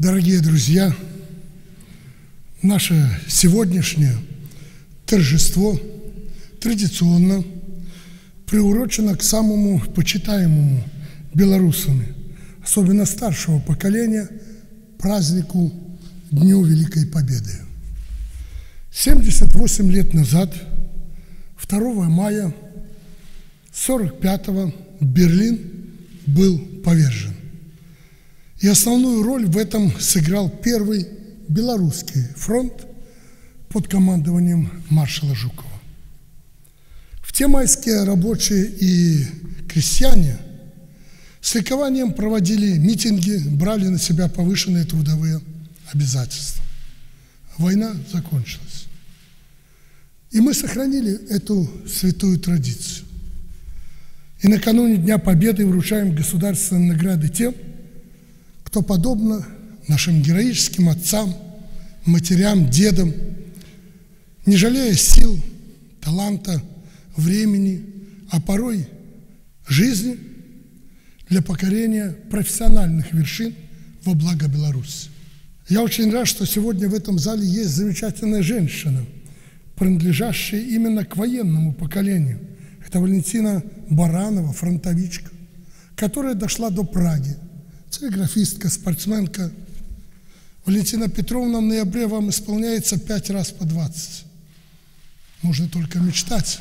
Дорогие друзья, наше сегодняшнее торжество традиционно приурочено к самому почитаемому белорусами, особенно старшего поколения, празднику Дню Великой Победы. 78 лет назад, 2 мая 1945-го, Берлин был повержен. И основную роль в этом сыграл Первый Белорусский фронт под командованием маршала Жукова. В те майские рабочие и крестьяне с ликованием проводили митинги, брали на себя повышенные трудовые обязательства. Война закончилась. И мы сохранили эту святую традицию. И накануне Дня Победы вручаем государственные награды тем, кто, подобно нашим героическим отцам, матерям, дедам, не жалея сил, таланта, времени, а порой жизни, для покорения профессиональных вершин во благо Беларуси. Я очень рад, что сегодня в этом зале есть замечательная женщина, принадлежащая именно к военному поколению. Это Валентина Баранова, фронтовичка, которая дошла до Праги. Телеграфистка, спортсменка. Валентина Петровна, в ноябре вам исполняется 5 раз по 20. Нужно только мечтать.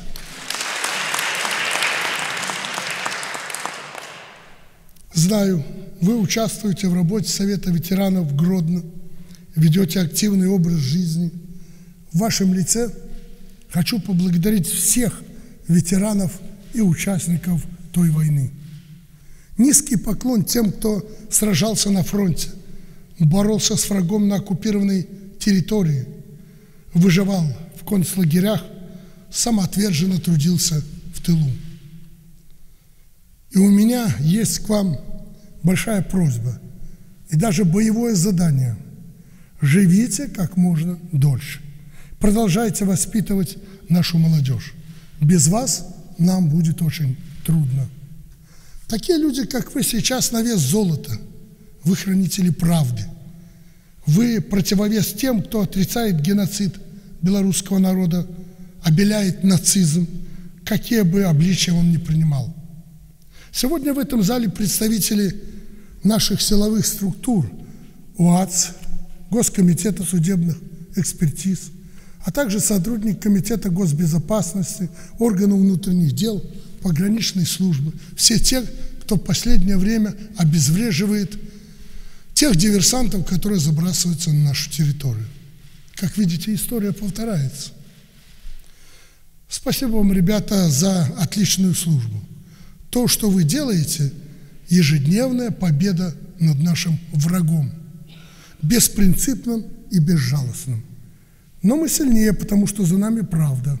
Знаю, вы участвуете в работе Совета ветеранов в Гродно, ведете активный образ жизни. В вашем лице хочу поблагодарить всех ветеранов и участников той войны. Низкий поклон тем, кто сражался на фронте, боролся с врагом на оккупированной территории, выживал в концлагерях, самоотверженно трудился в тылу. И у меня есть к вам большая просьба и даже боевое задание. Живите как можно дольше. Продолжайте воспитывать нашу молодежь. Без вас нам будет очень трудно. Такие люди, как вы, сейчас на вес золота. Вы хранители правды. Вы противовес тем, кто отрицает геноцид белорусского народа, обеляет нацизм, какие бы обличия он ни принимал. Сегодня в этом зале представители наших силовых структур, УАЦ, Госкомитета судебных экспертиз, а также сотрудник Комитета госбезопасности, органов внутренних дел, пограничной службы. Все те, кто в последнее время обезвреживает тех диверсантов, которые забрасываются на нашу территорию. Как видите, история повторяется. Спасибо вам, ребята, за отличную службу. То, что вы делаете, ежедневная победа над нашим врагом, беспринципным и безжалостным. Но мы сильнее, потому что за нами правда.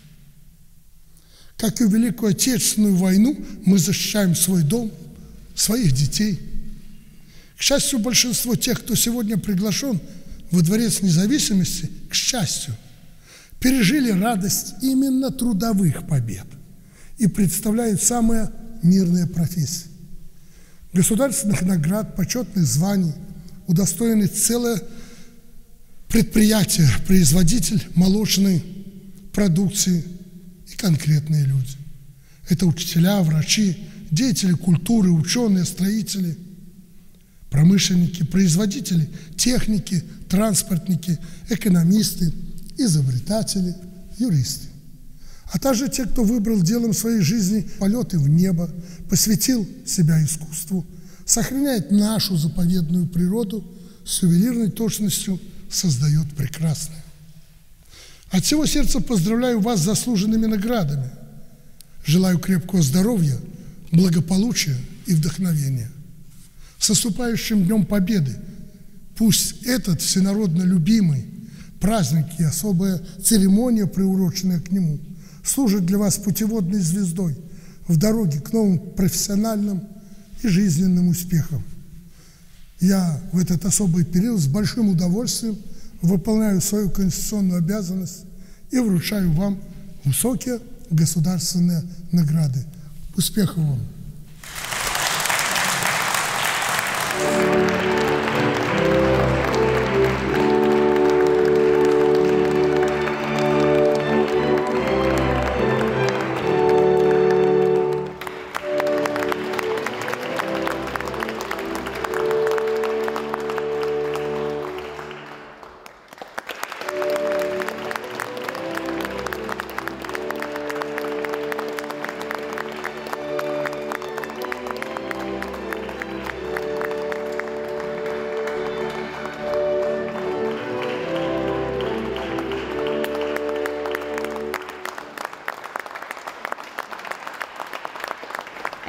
Как и в Великую Отечественную войну, мы защищаем свой дом, своих детей. К счастью, большинство тех, кто сегодня приглашен во Дворец Независимости, к счастью, пережили радость именно трудовых побед и представляют самые мирные профессии. Государственных наград, почетных званий удостоены целое предприятие, производитель молочной продукции и конкретные люди. Это учителя, врачи, деятели культуры, ученые, строители, промышленники, производители техники, транспортники, экономисты, изобретатели, юристы. А также те, кто выбрал делом своей жизни полеты в небо, посвятил себя искусству, сохраняет нашу заповедную природу, с ювелирной точностью создает прекрасное. От всего сердца поздравляю вас с заслуженными наградами. Желаю крепкого здоровья, благополучия и вдохновения. С наступающим Днем Победы! Пусть этот всенародно любимый праздник и особая церемония, приуроченная к нему, служит для вас путеводной звездой в дороге к новым профессиональным и жизненным успехам. Я в этот особый период с большим удовольствием выполняю свою конституционную обязанность и вручаю вам высокие государственные награды. Успехов вам!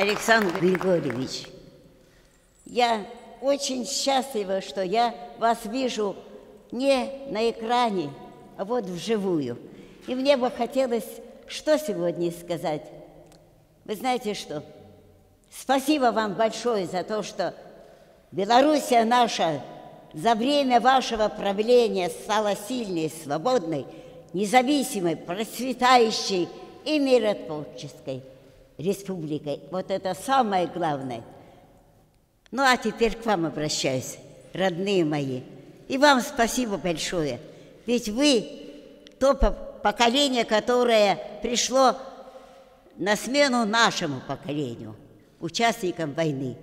Александр Григорьевич, я очень счастлива, что я вас вижу не на экране, а вот вживую. И мне бы хотелось что сегодня сказать. Вы знаете что? Спасибо вам большое за то, что Белоруссия наша за время вашего правления стала сильной, свободной, независимой, процветающей и миротворческой республикой. Вот это самое главное. Ну, а теперь к вам обращаюсь, родные мои. И вам спасибо большое. Ведь вы то поколение, которое пришло на смену нашему поколению, участникам войны.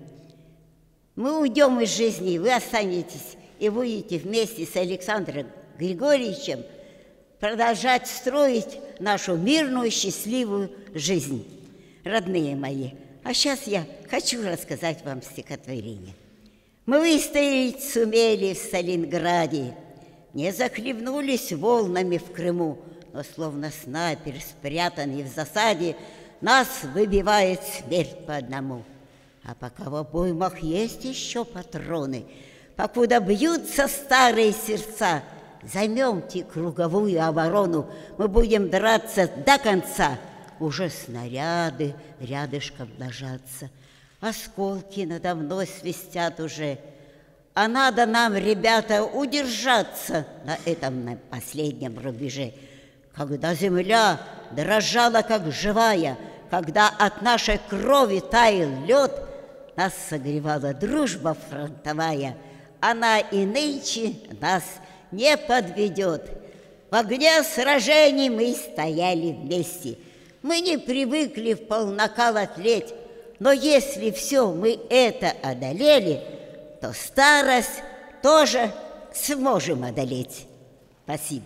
Мы уйдем из жизни, вы останетесь и будете вместе с Александром Григорьевичем продолжать строить нашу мирную, счастливую жизнь. Родные мои, а сейчас я хочу рассказать вам стихотворение. Мы выстоять сумели в Сталинграде, не захлебнулись волнами в Крыму, но словно снайпер, спрятанный в засаде, нас выбивает смерть по одному. А пока в обоймах есть еще патроны, покуда бьются старые сердца, займемте круговую оборону, мы будем драться до конца. Уже снаряды рядышком ложатся, осколки надо мной свистят уже. А надо нам, ребята, удержаться на этом последнем рубеже. Когда земля дрожала, как живая, когда от нашей крови таял лед, нас согревала дружба фронтовая, она и нынче нас не подведет. В огне сражений мы стояли вместе. Мы не привыкли в полнокал тлеть, но если все мы это одолели, то старость тоже сможем одолеть. Спасибо.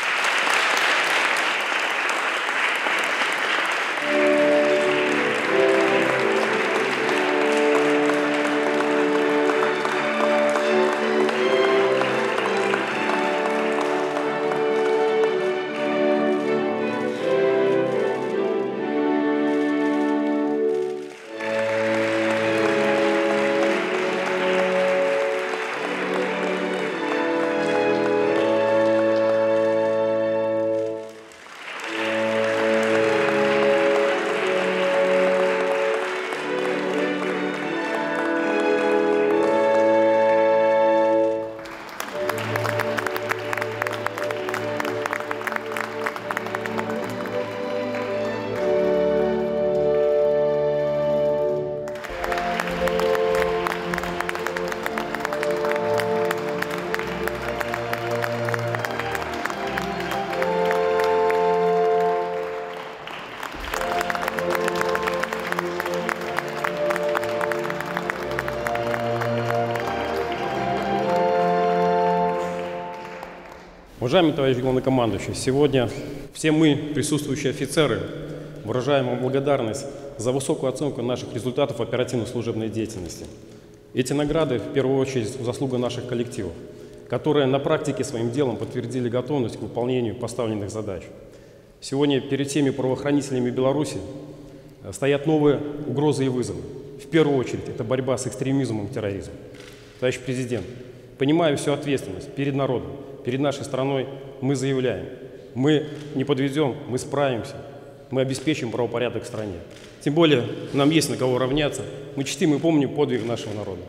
Уважаемый товарищ главнокомандующий, сегодня все мы, присутствующие офицеры, выражаем вам благодарность за высокую оценку наших результатов оперативно-служебной деятельности. Эти награды, в первую очередь, заслуга наших коллективов, которые на практике своим делом подтвердили готовность к выполнению поставленных задач. Сегодня перед всеми правоохранителями Беларуси стоят новые угрозы и вызовы. В первую очередь, это борьба с экстремизмом и терроризмом. Товарищ президент, понимая всю ответственность перед народом, перед нашей страной, мы заявляем, мы не подведем, мы справимся, мы обеспечим правопорядок в стране. Тем более, нам есть на кого равняться, мы чтим и помним подвиг нашего народа.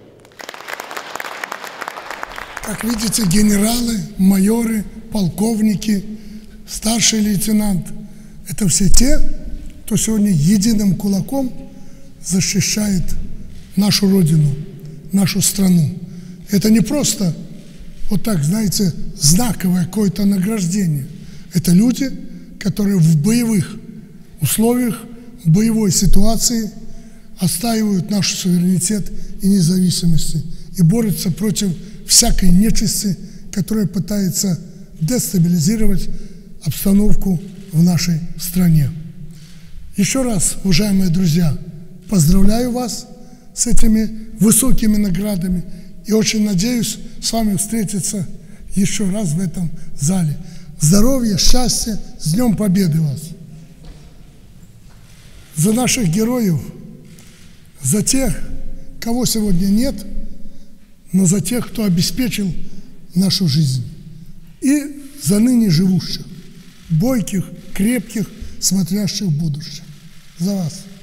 Как видите, генералы, майоры, полковники, старший лейтенант – это все те, кто сегодня единым кулаком защищает нашу Родину, нашу страну. Это не просто вот так, знаете, знаковое какое-то награждение. Это люди, которые в боевых условиях, в боевой ситуации отстаивают наш суверенитет и независимость и борются против всякой нечисти, которая пытается дестабилизировать обстановку в нашей стране. Еще раз, уважаемые друзья, поздравляю вас с этими высокими наградами и очень надеюсь с вами встретиться еще раз в этом зале. Здоровья, счастья, с Днем Победы вас! За наших героев за тех, кого сегодня нет, но за тех, кто обеспечил нашу жизнь, и за ныне живущих, бойких, крепких, смотрящих в будущее. За вас.